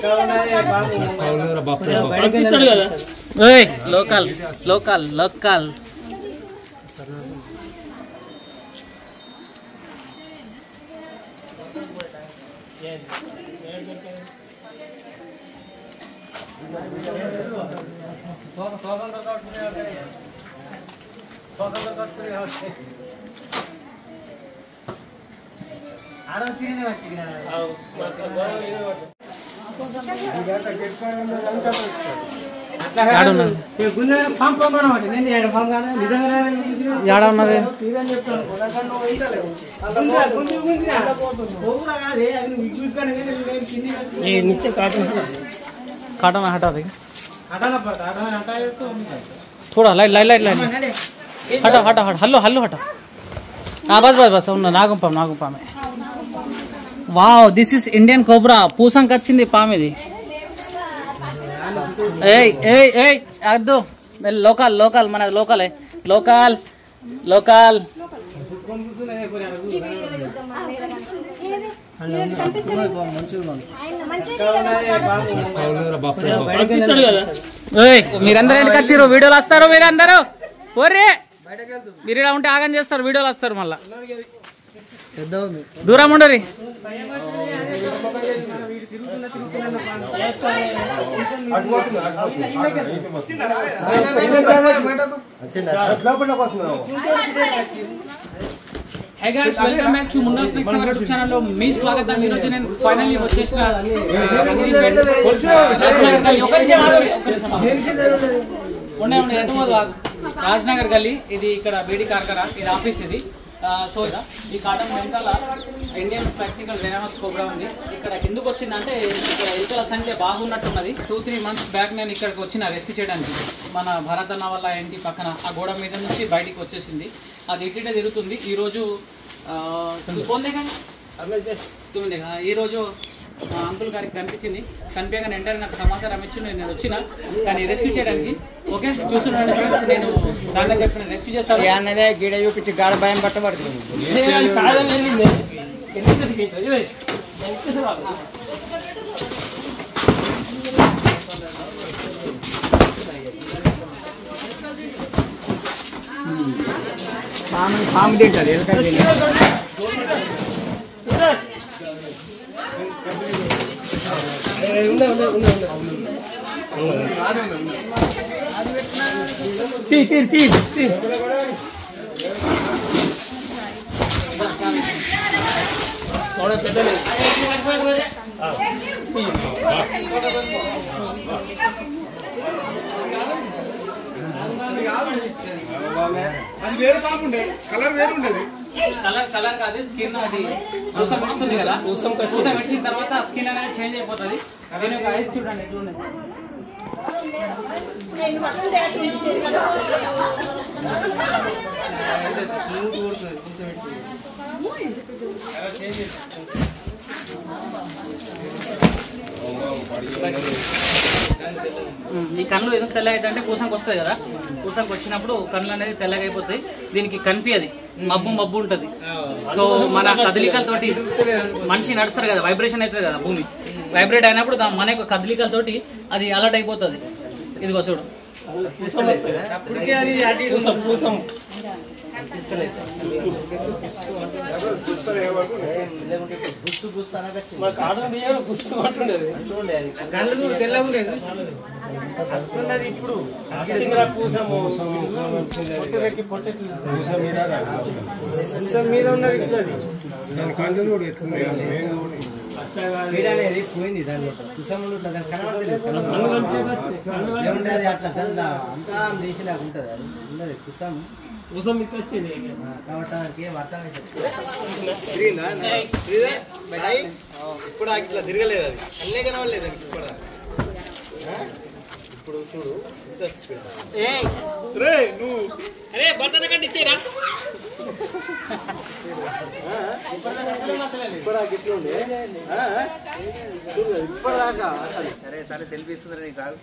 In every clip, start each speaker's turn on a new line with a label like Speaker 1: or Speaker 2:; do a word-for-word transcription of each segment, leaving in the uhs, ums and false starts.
Speaker 1: Local local local काटना हटा देगा हटाना पड़ता है हटाए तो थोड़ा लाइट लाइट लाइट लाइट हटा हटा हटा हल्लो हल्लो हटा हाँ बस बस बस उन्ना नागुंपा नागुंपा में wow this is Indian cobra पूसंग कच्चिंदी पामिदी ఏయ్ ఏయ్ ఏయ్ అద్దు లోకల్ లోకల్ మన లోకలే లోకల్ లోకల్ మీరందరూ ఎందుకు వచ్చారు వీడియోలు వస్తారు మీరందరూ ఓర్రే మీరు ఇలా ఉంటే ఆగం చేస్తారు వీడియోలు వస్తారు మళ్ళా దూరం ఉండరి Hey guys, welcome back to Munna Snacks YouTube channel లో మీ స్వాగతం. ఈ రోజు నేను ఫైనల్లీ వచ్చేసిన రాజ్నగర్ గల్లీ. ఇది ఇక్కడ బేడి కార్ఖానా, ఇది ఆఫీస్. ఇది సో ఈ కాటన్ వెనకాల ఇండియన్ స్పెక్టికల్ వెనమస్ కోబ్రా ఉంది. ఇక్కడ ఎందుకు వచ్చిందంటే ఇక్కడ ఎలుకల సంఖ్య బాగున్నట్టున్నది. టూ త్రీ మంత్స్ బ్యాక్ నేను ఇక్కడికి వచ్చిన రెస్క్యూ చేయడానికి. మన భరత అన్న వాళ్ళ ఇంటి పక్కన ఆ గోడ మీద నుంచి బయటికి వచ్చేసింది. అది ఇటీనే తిరుగుతుంది. ఈరోజు ఈరోజు అంకుల్ గారికి కనిపించింది. కనిపించగానే వెంటనే నాకు సమాచారం ఇచ్చి నేను వచ్చిన కానీ రెస్క్యూ చేయడానికి. ఓకే చూస్తున్నాను ఫ్రెండ్స్, నేను దాని దగ్గర రెస్క్యూ చేస్తాను. గీడ చూపించి గాడ భయం పట్టబడుతుంది. పాము తింటారు
Speaker 2: అది వేరే పాముండే కలర్ వేరు ఉండేది.
Speaker 1: కలర్ కలర్ కాదు, స్కిన్ అది ఊసం ఇస్తుంది కదా. ఊసం ఊసం ఇచ్చిన తర్వాత స్కిన్ అనేది చేంజ్ అయిపోతుంది. దీని యొక్క ఐస్ చూడండి చూడండి. ఈ కళ్ళు ఎందుకు తెల్లగా అయితే అంటే కూసంకి వస్తుంది కదా. కూసంకి వచ్చినప్పుడు కళ్ళు అనేది తెల్లగా అయిపోతాయి. దీనికి కనిపించది, మబ్బు మబ్బు ఉంటుంది. సో మన కదలికలతోటి మనిషి నడుస్తారు కదా, వైబ్రేషన్ అవుతుంది కదా, భూమి వైబ్రేట్ అయినప్పుడు మన యొక్క కదలికలతోటి అది అలర్ట్ అయిపోతుంది. ఇదిగో చూడు
Speaker 2: ఇప్పుడు మీద ఉన్నది పోయింది. దాని కనబడలేదు అట్లా అంతా దేశలాగా ఉంటుంది. అది ఉన్నది కుసం కుసం వచ్చింది కాబట్టి ఇప్పుడు ఇట్లా తిరగలేదు. అది అల్లే కనవలేదు ఇప్పుడు. ఇప్పుడు చూడు నువ్వు
Speaker 1: అరే బర్తన కంటే ఇచ్చేరా
Speaker 2: ఇప్పటిదాకా.
Speaker 1: సరే సరే సెల్ఫీ ఇస్తుంది నీకు కాదు.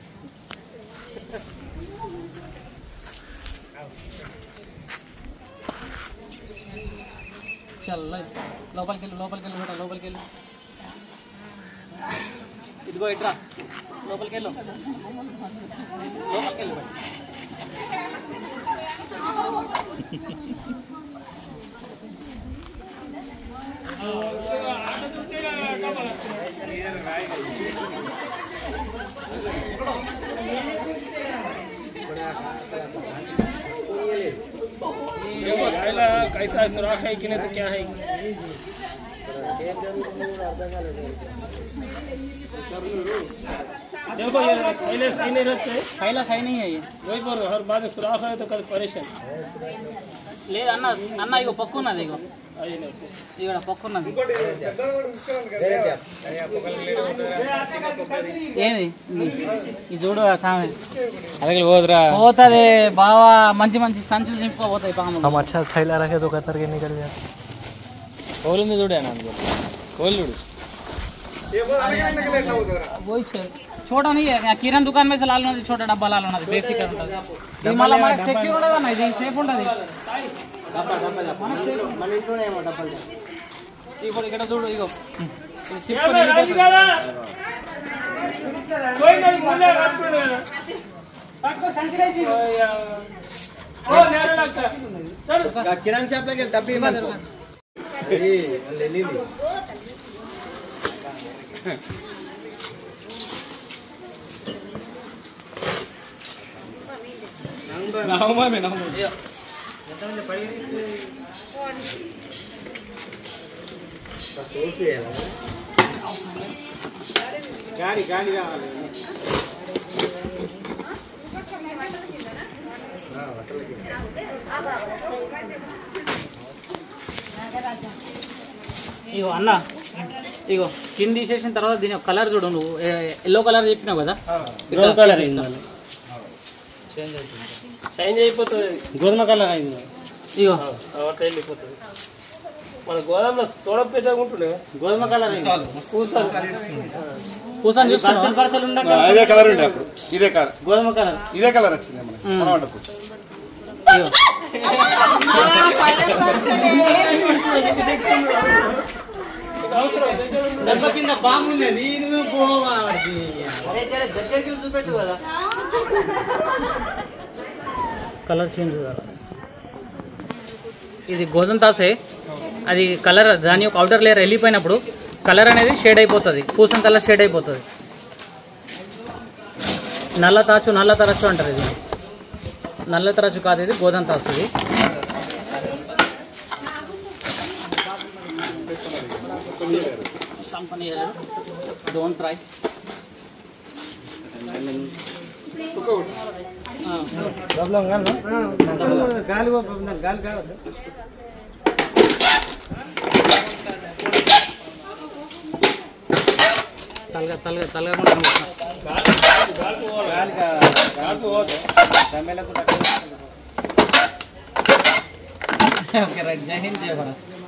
Speaker 1: చల్ల లోపలికి వెళ్ళి లోపలికి వెళ్ళి లోపలికి వెళ్ళి ఇదిగో ఇట్రా లోపలికి వెళ్ళు లోపలికి వెళ్ళు
Speaker 3: कैसा सुराख है कि नहीं तो क्या है देखो ये थैले सही नहीं रहते
Speaker 1: थैला सही नहीं है ये
Speaker 3: वही बोल हर बाद में सुराख है तो कल परेशान
Speaker 1: లేదు అన్న అన్న ఇగో పక్కు ఉన్నది ఇగో ఇక్కడ పక్కు ఉన్నది ఏంది ఇది చూడు సామె
Speaker 3: अरे बोधरा
Speaker 1: పోతుంది బావా మంచి మంచి సంచులు నింపుకోపోతాయి పాములు
Speaker 3: हम अच्छा थैला रखे तो कतर के निकल जाए खोल में जुड़े ना खोल जुड़
Speaker 1: वही छे छोटा नहीं है किराना दुकान में से लाल ఉన్నది छोटा डब्बा लाल ఉన్నది బేసిక్ ఉంటది ఇది మళ్ళీ మనకి సెక్యూర్ ఉండదు అన్న ఇది సేఫ్ ఉంటది
Speaker 2: డబ్బా డబ్బా డబ్బా మన ఇంట్లోనే ఏమో డబ్బాలు
Speaker 1: ఇప్పుడు ఇక్కడ చూడు ఇగో
Speaker 3: कोई नहीं मुल्ले रात को ना
Speaker 2: పక్కో సంచిలేసి
Speaker 3: ओ नेरे लगता चल
Speaker 2: కిరాణా షాప్ లోకి వెళ్ళి డబ్బి ఇవ్వను ఏ లీలి
Speaker 3: नाउमा में नाउमा
Speaker 2: గాడి గాడి కావాలి
Speaker 1: ఇగో అన్న ఇగో స్కిన్ తీసేసిన తర్వాత దీని కలర్ చూడు నువ్వు ఎల్లో కలర్ చెప్పినావు కదా
Speaker 3: గోల్డ్ కలర్ అయింది చేంజ్ అయిపోతుంది
Speaker 2: గోధుమ కలర్ అయింది
Speaker 1: ఇగో
Speaker 3: అట్లా వెళ్ళిపోతుంది మన గోదాంలో తోడ పెద్దగా ఉంటుండే
Speaker 2: గోధుమ కలర్ అయింది
Speaker 3: కూసాలు
Speaker 1: కూర్చొని చూస్తున్నావా?
Speaker 2: పర్సల్ పర్సల్ ఉండ
Speaker 4: ఇదే కలర్ ఉండే అప్పుడు ఇదే కలర్
Speaker 2: గోధుమ కలర్
Speaker 4: ఇదే కలర్ వచ్చింది మనకి కనబడ్డప్పుడు
Speaker 1: ఇగో
Speaker 2: డబ్బ కింద బాగుంది నేను పోవా అరే జర దగ్గరికి చూపెట్టు కదా
Speaker 1: కలర్ చేంజ్ కదా ఇది గోధుమ తాసే అది కలర్ దాని యొక్క అవుటర్ లేయర్ వెళ్ళిపోయినప్పుడు కలర్ అనేది షేడ్ అయిపోతుంది పూసం కలర్ షేడ్ అయిపోతుంది నల్ల తాచు నల్ల తరచు అంటారు ఇది నల్ల తరచు కాదు ఇది గోధుమ తాసు ఇది డోంట్ ట్రై
Speaker 2: గాలి గాలి కావద్దు
Speaker 1: తలగా తలగా తలగా
Speaker 2: గాలి దమ్మెలకు
Speaker 1: ఓకే రైట్ జై హింద్ జై భారత్